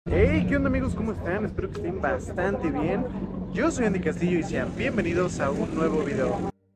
Hey, ¿qué onda amigos? ¿Cómo están? Espero que estén bastante bien. Yo soy Andy Castillo y sean bienvenidos a un nuevo video.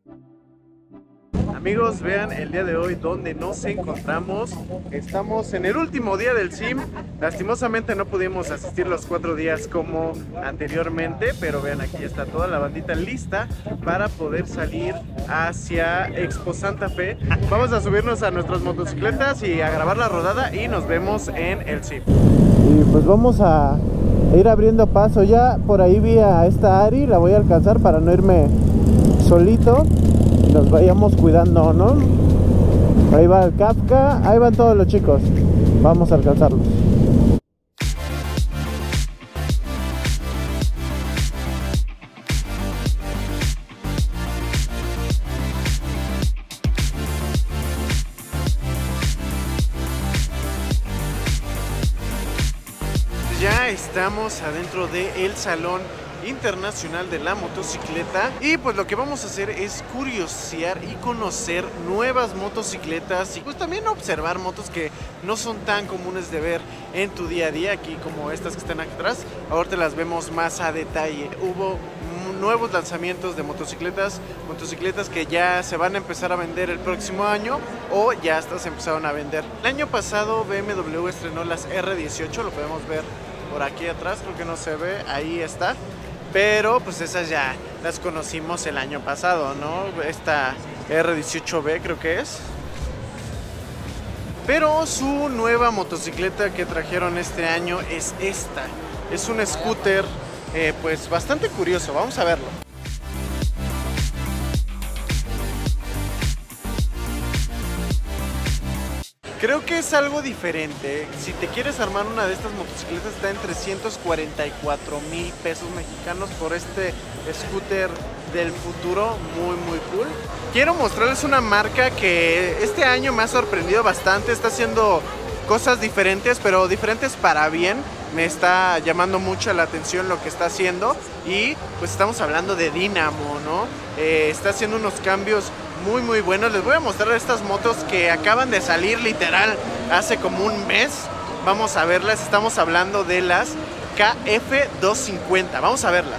Amigos, vean el día de hoy donde nos encontramos. Estamos en el último día del sim. Lastimosamente no pudimos asistir los 4 días como anteriormente, pero vean, aquí está toda la bandita lista para poder salir hacia Expo Santa Fe. Vamos a subirnos a nuestras motocicletas y a grabar la rodada y nos vemos en el sim. Y pues vamos a ir abriendo paso. Ya por ahí vi a esta Ari, la voy a alcanzar para no irme solito. Nos vayamos cuidando, ¿no? Ahí va el Kafka, ahí van todos los chicos. Vamos a alcanzarlos. Ya estamos adentro del Salón Internacional de la Motocicleta y pues lo que vamos a hacer es curiosear y conocer nuevas motocicletas y pues también observar motos que no son tan comunes de ver en tu día a día, aquí como estas que están aquí atrás. Ahorita las vemos más a detalle. Hubo nuevos lanzamientos de motocicletas que ya se van a empezar a vender el próximo año o ya hasta se empezaron a vender. El año pasado BMW estrenó las R18, lo podemos ver por aquí atrás, creo que no se ve, ahí está. Pero pues esas ya las conocimos el año pasado, ¿no? Esta R18B creo que es. Pero su nueva motocicleta que trajeron este año es esta. Es un scooter pues bastante curioso, vamos a verlo. Creo que es algo diferente. Si te quieres armar una de estas motocicletas está en 344,000 pesos mexicanos por este scooter del futuro, muy cool. Quiero mostrarles una marca que este año me ha sorprendido bastante. Está haciendo cosas diferentes, pero diferentes para bien. Me está llamando mucho la atención lo que está haciendo y pues estamos hablando de Dynamo, ¿no? Está haciendo unos cambios muy buenos. Les voy a mostrar estas motos que acaban de salir literal hace como un mes. Vamos a verlas, estamos hablando de las KF250. Vamos a verlas.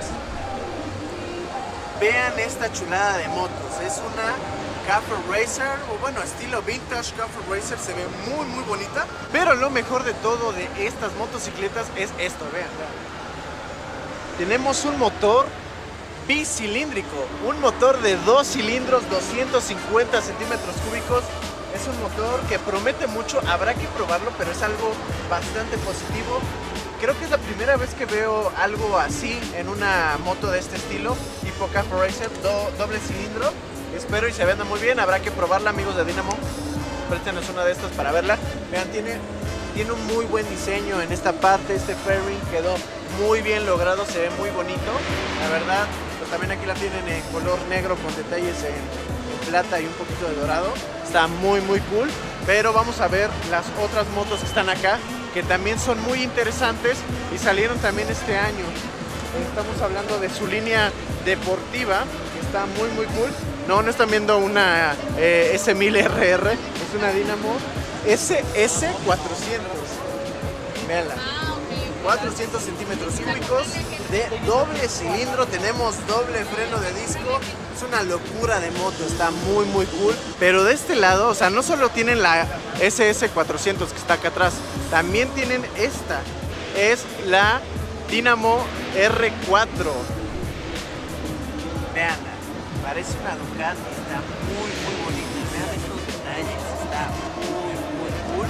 Vean esta chulada de motos. Es una Cafer Racer, o bueno, estilo vintage Cafer Racer. Se ve muy bonita. Pero lo mejor de todo de estas motocicletas es esto, vean. Tenemos un motor bicilíndrico, un motor de 2 cilindros, 250 centímetros cúbicos. Es un motor que promete mucho, habrá que probarlo, pero es algo bastante positivo. Creo que es la primera vez que veo algo así en una moto de este estilo, tipo Cafer Racer, doble cilindro. Espero y se venda muy bien, habrá que probarla, amigos de Dynamo. Préstenos una de estas para verla. Vean, tiene un muy buen diseño en esta parte, este fairing quedó muy bien logrado, se ve muy bonito, la verdad. Pues también aquí la tienen en color negro con detalles en plata y un poquito de dorado. Está muy cool, pero vamos a ver las otras motos que están acá, que también son muy interesantes y salieron también este año. Estamos hablando de su línea deportiva, que está muy cool. No están viendo una S1000RR, es una Dynamo SS400. Veanla. 400 centímetros cúbicos de doble cilindro, tenemos doble freno de disco. Es una locura de moto, está muy cool. Pero de este lado, o sea, no solo tienen la SS400 que está acá atrás, también tienen esta, es la Dynamo R4. Veanla, parece una Ducati, está muy bonita. Vean estos detalles, está muy cool.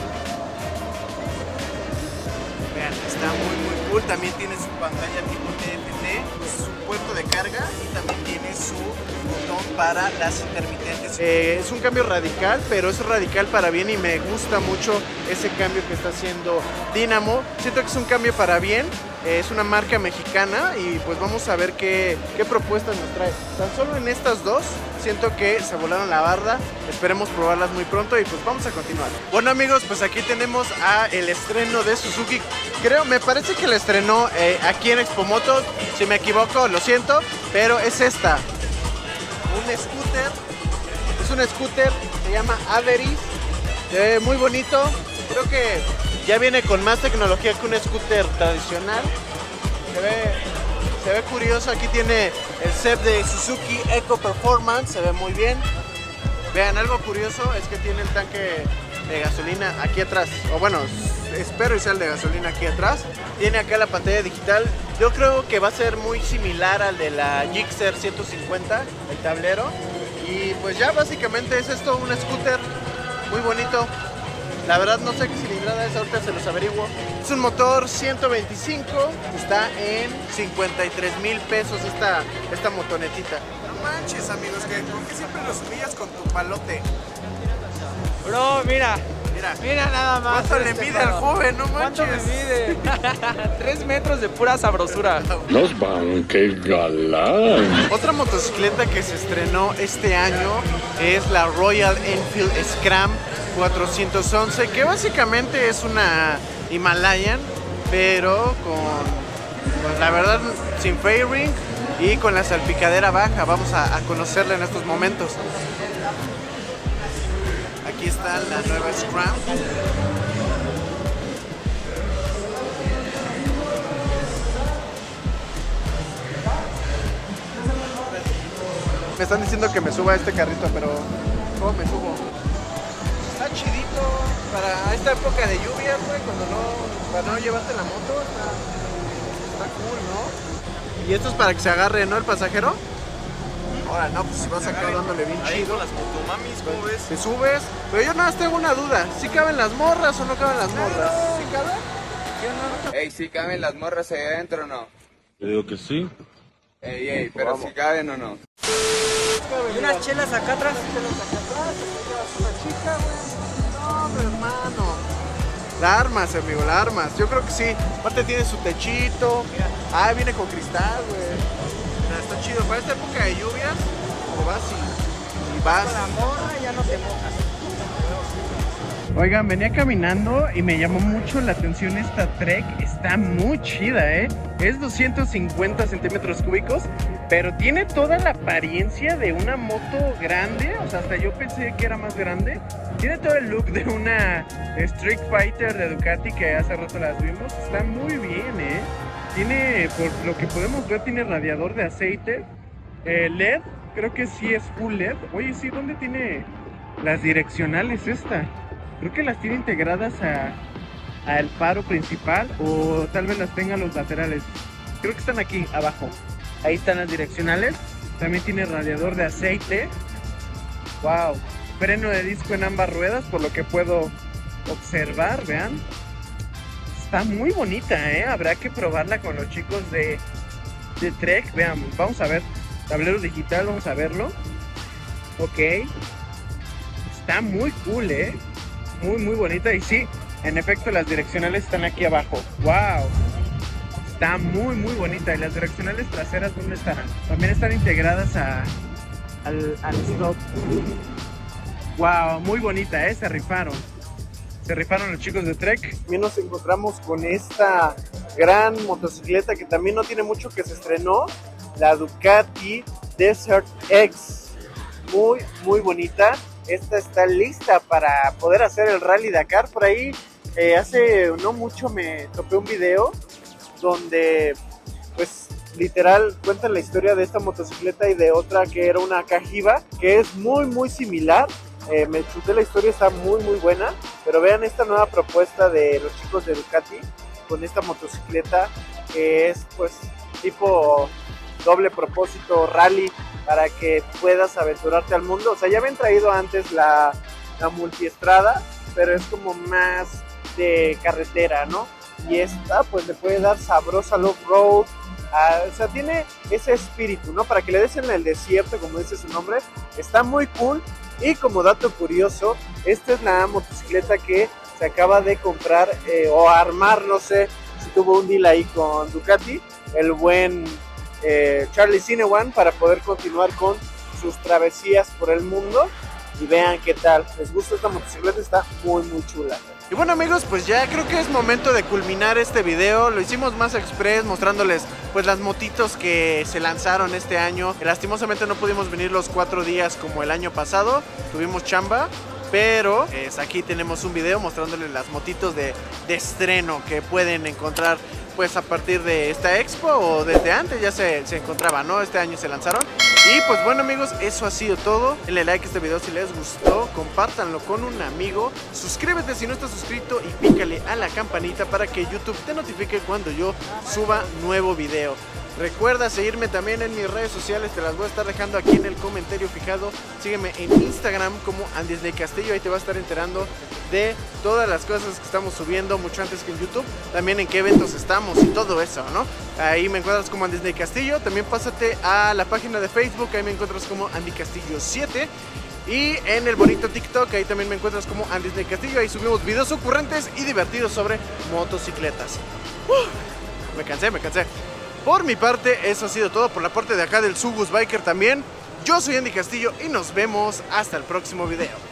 Vean, está muy cool. También tiene su pantalla tipo TFT, su puerto de carga y también tiene su botón para las intermitentes. Es un cambio radical, pero es radical para bien y me gusta mucho ese cambio que está haciendo Dynamo. Siento que es un cambio para bien. Es una marca mexicana y pues vamos a ver qué propuestas nos trae. Tan solo en estas dos siento que se volaron la barda. Esperemos probarlas muy pronto y pues vamos a continuar. Bueno amigos, pues aquí tenemos el estreno de Suzuki. Me parece que el estrenó aquí en Expo Motos. Si me equivoco, lo siento, pero es esta. Es un scooter, se llama Averis. Se ve muy bonito. Creo que Ya viene con más tecnología que un scooter tradicional. Se ve curioso. Aquí tiene el CEP de Suzuki Eco Performance. Se ve muy bien. Vean, algo curioso es que tiene el tanque de gasolina aquí atrás. O bueno, espero y sea el de gasolina aquí atrás. Tiene acá la pantalla digital. Yo creo que va a ser muy similar al de la Gixxer 150, el tablero. Y pues ya básicamente es esto, un scooter muy bonito. La verdad no sé qué cilindrada es, ahorita se los averiguo. Es un motor 125, está en 53,000 pesos esta motonetita. No manches, amigos, ¿por qué siempre los humillas con tu palote? Bro, mira nada más. ¿Cuánto le mide al joven? No manches. ¿Cuánto me mide? 3 metros de pura sabrosura. Los van, qué galán. Otra motocicleta que se estrenó este año es la Royal Enfield Scram 411, que básicamente es una Himalayan, pero con la verdad sin fairing y con la salpicadera baja. Vamos a conocerla en estos momentos. Aquí está la nueva Scram. Me están diciendo que me suba a este carrito, pero ¿cómo me subo? Está chidito para esta época de lluvia, güey, para no llevarte la moto. Está cool, ¿no? Y esto es para que se agarre, ¿no? El pasajero. Ahora no, pues si vas acá dándole bien chido. Las motomamis, ¿cómo ves? Te subes, pero yo nada más tengo una duda. ¿Sí caben las morras o no caben las morras? ¿Sí caben? Ey, ¿sí caben las morras ahí adentro o no? Yo digo que sí. Ey, pero ¿sí caben o no? ¿Y unas chelas acá atrás? Una chica, güey. No, hombre, hermano. La armas, amigo, la armas. Yo creo que sí. Aparte tiene su techito. Ah, viene con cristal, güey. Está chido. Para esta época de lluvias, te vas y vas. Con la morra ya no te mojas. Oigan, venía caminando y me llamó mucho la atención esta Trek. Está muy chida, ¿eh? Es 250 centímetros cúbicos, pero tiene toda la apariencia de una moto grande. O sea, hasta yo pensé que era más grande. Tiene todo el look de una Street Fighter de Ducati que hace rato las vimos. Está muy bien, ¿eh? Tiene, por lo que podemos ver, tiene radiador de aceite. LED, creo que sí es full LED. Oye, sí, ¿dónde tiene las direccionales esta? Creo que las tiene integradas al faro principal, o tal vez las tenga a los laterales. Creo que están aquí abajo. Ahí están las direccionales. También tiene radiador de aceite. Wow. Freno de disco en ambas ruedas, por lo que puedo observar, vean. Está muy bonita, ¿eh? Habrá que probarla con los chicos de Trek. Vean, vamos a ver. Tablero digital, vamos a verlo. Ok. Está muy cool, ¿eh? Muy, muy bonita. Y sí, en efecto, las direccionales están aquí abajo. ¡Wow! Está muy, muy bonita. ¿Y las direccionales traseras dónde están? También están integradas al stop. ¡Wow! Muy bonita, ¿eh? Se rifaron los chicos de Trek. También nos encontramos con esta gran motocicleta que también no tiene mucho que se estrenó. La Ducati Desert X. Muy, muy bonita. Esta está lista para poder hacer el Rally Dakar. Por ahí hace no mucho me topé un video donde pues literal cuentan la historia de esta motocicleta y de otra que era una Cajiva, que es muy muy similar. Me chuté la historia, está muy muy buena. Pero vean esta nueva propuesta de los chicos de Ducati con esta motocicleta que es pues tipo doble propósito rally, para que puedas aventurarte al mundo. O sea, ya habían traído antes la multiestrada, pero es como más de carretera, ¿no? Y esta pues le puede dar sabrosa off-road. O sea, tiene ese espíritu, ¿no? Para que le des en el desierto, como dice su nombre. Está muy cool. Y como dato curioso, esta es la motocicleta que se acaba de comprar o armar, no sé si tuvo un deal ahí con Ducati, el buen Charlie Cinewan, para poder continuar con sus travesías por el mundo. Y vean qué tal, les gusta esta motocicleta, está muy muy chula. Y bueno amigos, pues ya creo que es momento de culminar este video. Lo hicimos más express, mostrándoles pues las motitos que se lanzaron este año. Lastimosamente no pudimos venir los 4 días como el año pasado, tuvimos chamba. pero aquí tenemos un video mostrándoles las motitos de estreno que pueden encontrar pues a partir de esta expo o desde antes ya se encontraba, ¿no? Este año se lanzaron. Y pues bueno amigos, eso ha sido todo. Denle like a este video si les gustó, compártanlo con un amigo, suscríbete si no estás suscrito y pícale a la campanita para que YouTube te notifique cuando yo suba nuevo video. Recuerda seguirme también en mis redes sociales, te las voy a estar dejando aquí en el comentario fijado. Sígueme en Instagram como Andisney Castillo, ahí te vas a estar enterando de todas las cosas que estamos subiendo mucho antes que en YouTube. También en qué eventos estamos y todo eso, ¿no? Ahí me encuentras como Andisney Castillo. También pásate a la página de Facebook, ahí me encuentras como Andy Castillo 7. Y en el bonito TikTok, ahí también me encuentras como Andisney Castillo. Ahí subimos videos ocurrentes y divertidos sobre motocicletas. Me cansé. Por mi parte, eso ha sido todo. Por la parte de acá del Sugus Biker también. Yo soy Andy Castillo y nos vemos hasta el próximo video.